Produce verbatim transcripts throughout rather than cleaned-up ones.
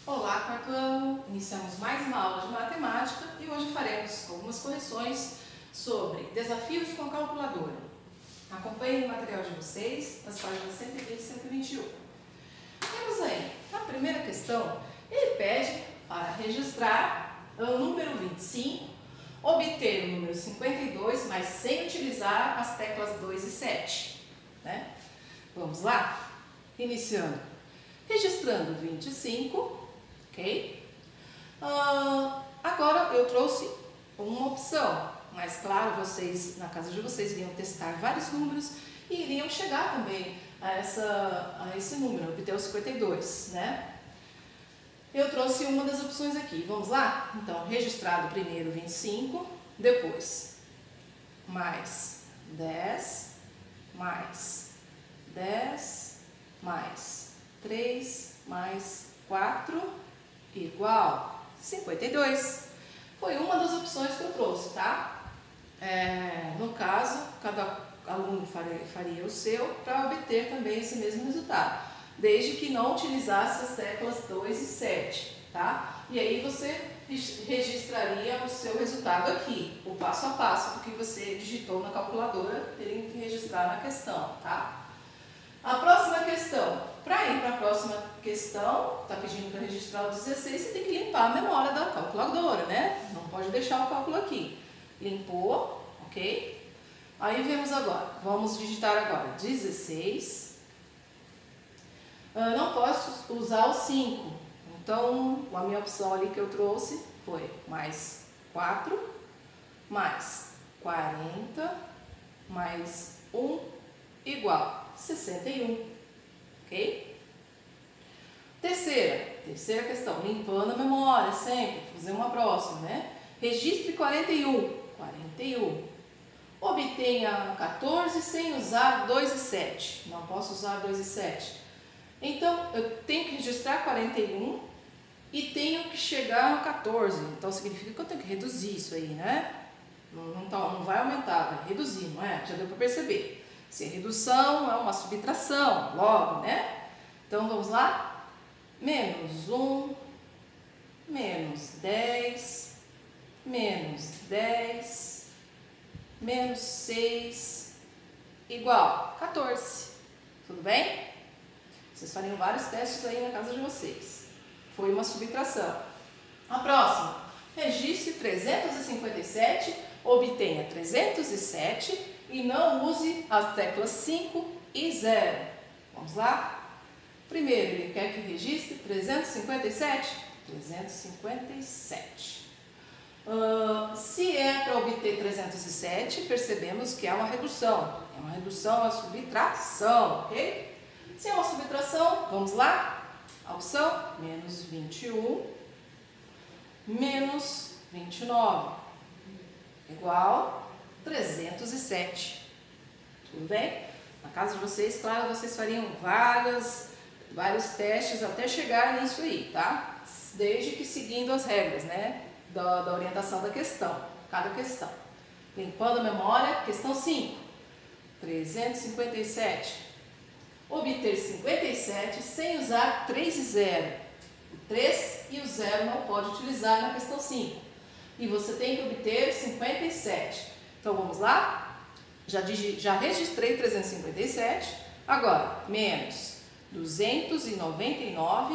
Olá, quarto ano! Iniciamos mais uma aula de matemática e hoje faremos algumas correções sobre desafios com a calculadora. Acompanhem o material de vocês nas páginas cento e vinte e cento e vinte e um. Temos aí, na primeira questão, ele pede para registrar o número vinte e cinco, obter o número cinquenta e dois, mas sem utilizar as teclas dois e sete. Né? Vamos lá? Iniciando. Registrando vinte e cinco. Ok? Uh, agora eu trouxe uma opção, mas claro, vocês, na casa de vocês, iriam testar vários números e iriam chegar também a, essa, a esse número, obter o cinquenta e dois, né? Eu trouxe uma das opções aqui, vamos lá? Então, registrado primeiro vinte e cinco, depois mais dez, mais dez, mais três, mais quatro, igual cinquenta e dois. Foi uma das opções que eu trouxe, tá? É, no caso, cada aluno faria, faria o seu para obter também esse mesmo resultado, desde que não utilizasse as teclas dois e sete, tá? E aí você registraria o seu resultado aqui, o passo a passo do que você digitou na calculadora, teria que registrar na questão, tá? A próxima questão, para ir para a próxima questão, está pedindo para registrar o dezesseis, você tem que limpar a memória da calculadora, né? Não pode deixar o cálculo aqui. Limpou, ok? Aí vemos agora, vamos digitar agora dezesseis. Uh, não posso usar o cinco, então a minha opção ali que eu trouxe foi mais quatro, mais quarenta, mais um, igual sessenta e um, ok? Terceira, terceira questão, limpando a memória sempre, fazer uma próxima, né? Registre quarenta e um, quarenta e um. Obtenha quatorze sem usar dois e sete, não posso usar dois e sete. Então, eu tenho que registrar quarenta e um e tenho que chegar no quatorze, então significa que eu tenho que reduzir isso aí, né? Não, não, tá, não vai aumentar, vai reduzir, não é? Já deu para perceber. Se é redução, é uma subtração, logo, né? Então, vamos lá? Menos um, menos dez, menos dez, menos seis, igual quatorze. Tudo bem? Vocês fariam vários testes aí na casa de vocês. Foi uma subtração. A próxima. Registre trezentos e cinquenta e sete, obtenha trezentos e sete e não use as teclas cinco e zero. Vamos lá? Primeiro, ele quer que registre trezentos e cinquenta e sete? trezentos e cinquenta e sete. Uh, se é para obter trezentos e sete, percebemos que é uma redução. É uma redução, é uma subtração, ok? Se é uma subtração, vamos lá? A opção, menos vinte e um, menos vinte e nove, igual trezentos e sete. Tudo bem? Na casa de vocês, claro, vocês fariam várias, vários testes até chegar nisso aí, tá? Desde que seguindo as regras, né? Da, da orientação da questão, cada questão. Limpando a memória, questão cinco. trezentos e cinquenta e sete. Obter cinquenta e sete sem usar três e zero. O três e o zero não pode utilizar na questão cinco. E você tem que obter cinquenta e sete. Então, vamos lá? Já, já registrei trezentos e cinquenta e sete. Agora, menos duzentos e noventa e nove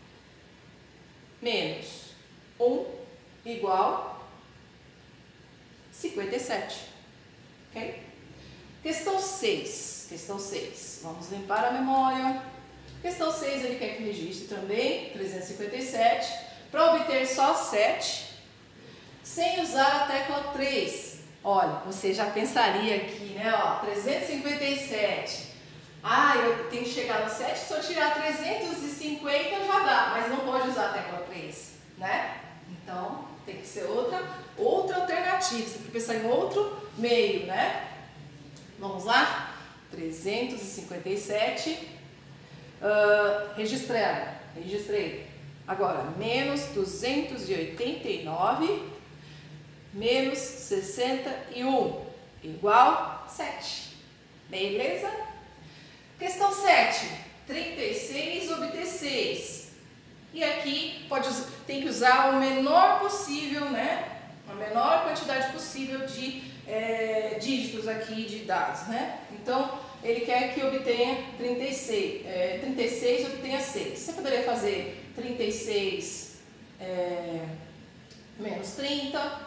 menos um igual cinquenta e sete. Ok? Questão seis. Questão seis. Vamos limpar a memória. Questão seis, ele quer que registre também trezentos e cinquenta e sete para obter só sete sem usar a tecla três. Olha, você já pensaria aqui, né? Ó, trezentos e cinquenta e sete. Ah, eu tenho que chegar no sete, se eu tirar trezentos e cinquenta já dá, mas não pode usar a tecla três, né? Então, tem que ser outra, outra alternativa. Você tem que pensar em outro meio, né? Vamos lá? trezentos e cinquenta e sete, uh, registrando, registrei. Agora, menos duzentos e oitenta e nove, menos sessenta e um, igual sete. Beleza? Questão sete, trinta e seis, obter seis. E aqui pode, tem que usar o menor possível, né? A menor quantidade possível de é, dígitos aqui de dados, né? Então, ele quer que obtenha trinta e seis, é, trinta e seis obtenha seis. Você poderia fazer trinta e seis é, menos trinta,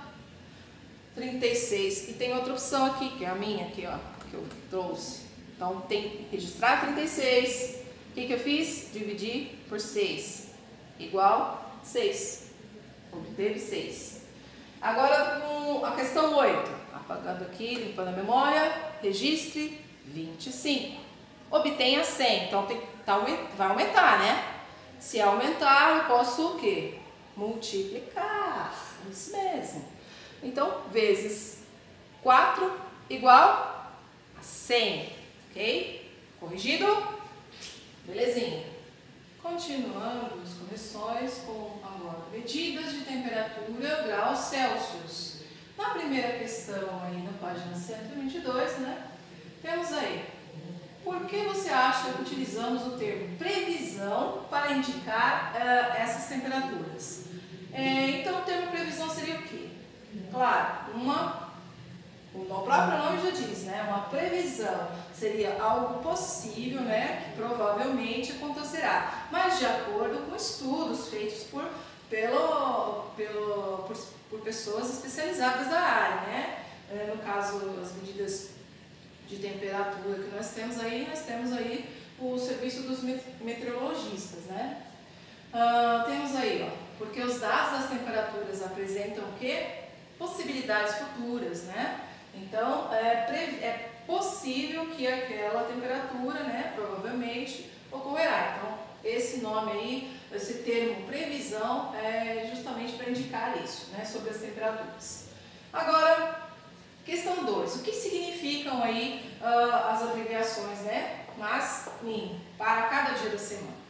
trinta e seis, e tem outra opção aqui, que é a minha, aqui, ó, que eu trouxe. Então, tem que registrar trinta e seis. O que, que eu fiz? Dividir por seis, igual seis. Obteve seis. Agora, com a questão oito. Apagando aqui, limpando a memória, registre vinte e cinco. Obtenha cem. Então, tem, tá, vai aumentar, né? Se aumentar, eu posso o quê? Multiplicar. Isso mesmo. Então, vezes quatro igual a cem. Ok? Corrigido? Belezinha. Continuando as correções com agora medidas de temperatura graus Celsius. Na primeira questão aí na página cento e vinte e dois, né? Temos aí. Por que você acha que utilizamos o termo previsão para indicar uh, essas temperaturas? É, então o termo previsão seria o quê? Claro, uma, o próprio nome já diz, né? Uma previsão seria algo possível, né? Que provavelmente acontecerá, mas de acordo com estudos feitos por, pelo, pelo, por, por pessoas especializadas da área, né? No caso, as medidas de temperatura que nós temos aí, nós temos aí o serviço dos meteorologistas, né? Uh, temos aí, ó, porque os dados das temperaturas apresentam o quê? Possibilidades futuras, né? Então, é, é possível que aquela temperatura, né, provavelmente ocorrerá. Então, esse nome aí, esse termo previsão, é justamente para indicar isso, né, sobre as temperaturas. Agora, questão dois. O que significam aí uh, as abreviações, né? Mas, min, para cada dia da semana.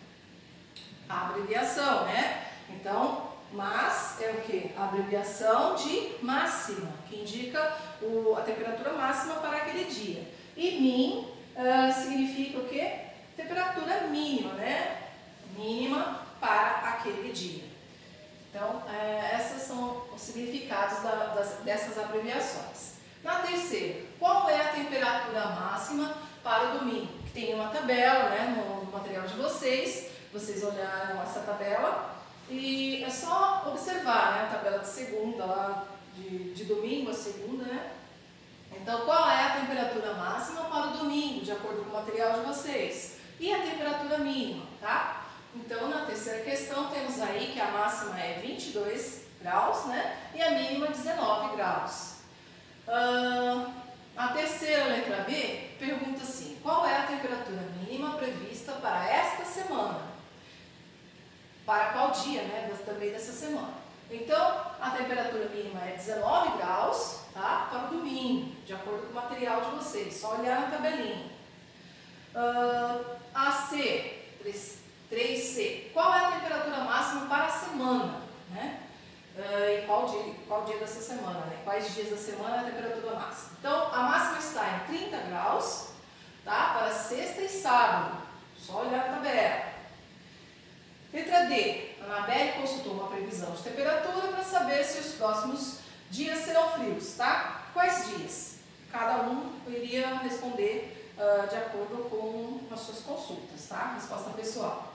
A abreviação, né? Então, mas é o que? A abreviação de máxima, que indica o, a temperatura máxima para aquele dia. E min uh, significa o que? Temperatura mínima, né? Mínima para aquele dia. Então, uh, esses são os significados da, das, dessas abreviações. Na terceira, qual é a temperatura máxima para o domingo? Que tem uma tabela, né, no, no material de vocês. Vocês olharam essa tabela. E é só observar, né, a tabela de segunda, lá de, de domingo a segunda, né? Então, qual é a temperatura máxima para o domingo, de acordo com o material de vocês? E a temperatura mínima, tá? Então, na terceira questão, temos aí que a máxima é vinte e dois graus, né? E a mínima dezenove graus. Uh, a terceira letra B pergunta assim, qual é a temperatura mínima prevista para esta semana? Para qual dia, né, também dessa semana. Então, a temperatura mínima é dezenove graus, tá, para o domingo, de acordo com o material de vocês, só olhar na tabelinha. Uh, a C, três C, qual é a temperatura máxima para a semana, né? Uh, e qual dia, qual dia dessa semana, né? Quais dias da semana é a temperatura máxima. Então, a máxima está em trinta graus, tá, para sexta e sábado, só olhar na tabela. Letra D. A Anabelle consultou uma previsão de temperatura para saber se os próximos dias serão frios, tá? Quais dias? Cada um iria responder uh, de acordo com as suas consultas, tá? Resposta pessoal.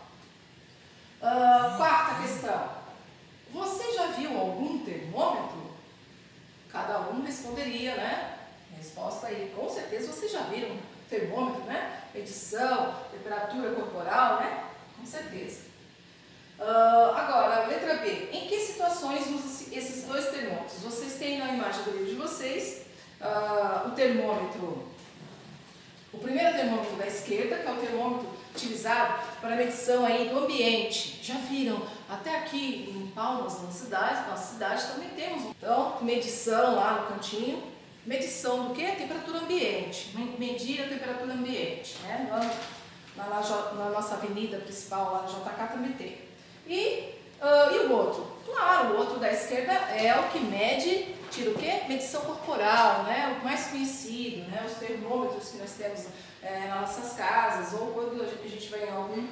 Uh, quarta questão. Você já viu algum termômetro? Cada um responderia, né? Resposta aí. Com certeza vocês já viram termômetro, né? Medição, temperatura corporal, né? Com certeza. Uh, agora, letra B. Em que situações usam esses dois termômetros? Vocês têm na imagem do livro de vocês uh, o termômetro, o primeiro termômetro da esquerda, que é o termômetro utilizado para medição aí do ambiente. Já viram? Até aqui em Palmas, na cidade, na cidade também temos. Então, medição lá no cantinho. Medição do que? Temperatura ambiente. Medir a temperatura ambiente, né? Na, na, na nossa avenida principal, lá no J K, também tem. E, uh, e o outro? Claro, o outro da esquerda esquerda é o que mede, tira o quê? Medição corporal, né? O mais conhecido, né? Os termômetros que nós temos é, nas nossas casas, ou quando a gente vai em algum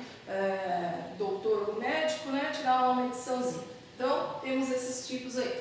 é, doutor ou médico, né? Tirar uma mediçãozinha. Então, temos esses tipos aí,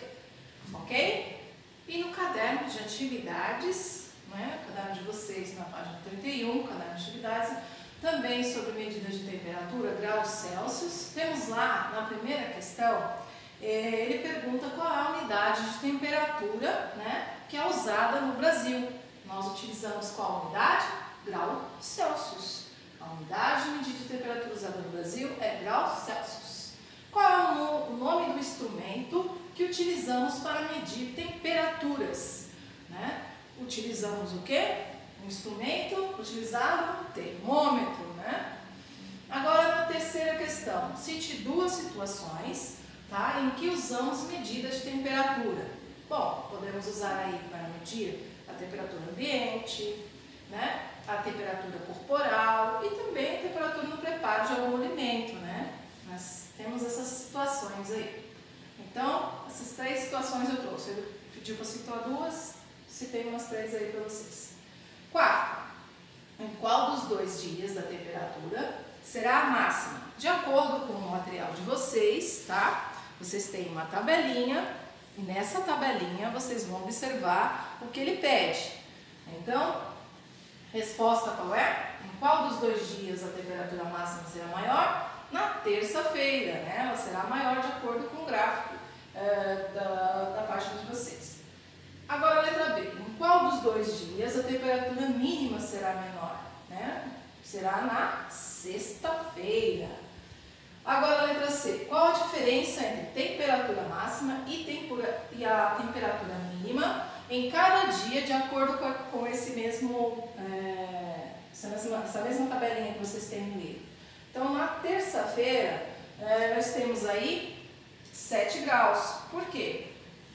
ok? E no caderno de atividades, né? O caderno de vocês na página trinta e um, caderno de atividades, também sobre medidas de temperatura, graus Celsius. Temos lá, na primeira questão, ele pergunta qual é a unidade de temperatura, né, que é usada no Brasil. Nós utilizamos qual unidade? Grau Celsius. A unidade de medida de temperatura usada no Brasil é grau Celsius. Qual é o nome do instrumento que utilizamos para medir temperaturas? Né? Utilizamos o quê? Um instrumento utilizado, termômetro, né? Agora, na terceira questão, cite duas situações, tá, em que usamos medidas de temperatura. Bom, podemos usar aí para medir a temperatura ambiente, né, a temperatura corporal e também a temperatura no preparo de algum alimento, né? Nós temos essas situações aí. Então, essas três situações eu trouxe. Ele pediu para citar duas, citei umas três aí para vocês. Quarto, em qual dos dois dias da temperatura será a máxima? De acordo com o material de vocês, tá? Vocês têm uma tabelinha e nessa tabelinha vocês vão observar o que ele pede. Então, resposta qual é? Em qual dos dois dias a temperatura máxima será maior? Na terça-feira, né? Ela será maior de acordo com o gráfico é, da, da página de vocês. Agora, a letra B. Em qual dos dois dias a temperatura mínima será menor? Né? Será na sexta-feira. Agora, a letra C. Qual a diferença entre temperatura máxima e, tempura, e a temperatura mínima em cada dia, de acordo com, a, com esse mesmo, é, essa, mesma, essa mesma tabelinha que vocês têm no livro? Então, na terça-feira, é, nós temos aí sete graus. Por quê?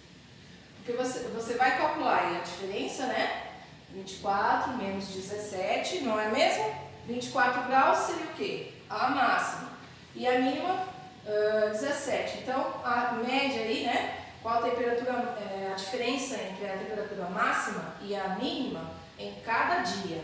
Porque você, você vai calcular aí a diferença, né? vinte e quatro menos dezessete, não é mesmo? vinte e quatro graus seria o quê? A máxima. E a mínima, uh, dezessete. Então, a média aí, né? Qual a temperatura, é, a diferença entre a temperatura máxima e a mínima em cada dia?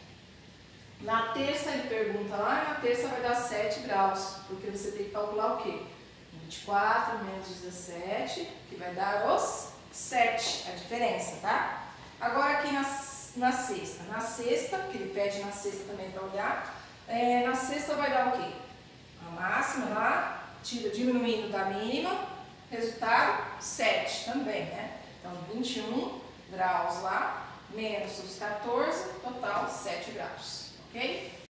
Na terça ele pergunta lá, na terça vai dar sete graus, porque você tem que calcular o quê? vinte e quatro menos dezessete, que vai dar os sete, a diferença, tá? Agora aqui na, na sexta, na sexta, que ele pede na sexta também para olhar, é, na sexta vai dar o quê? A máxima lá, tira, diminuindo da mínima, resultado sete também, né? Então vinte e um graus lá, menos os quatorze, total sete graus, ok?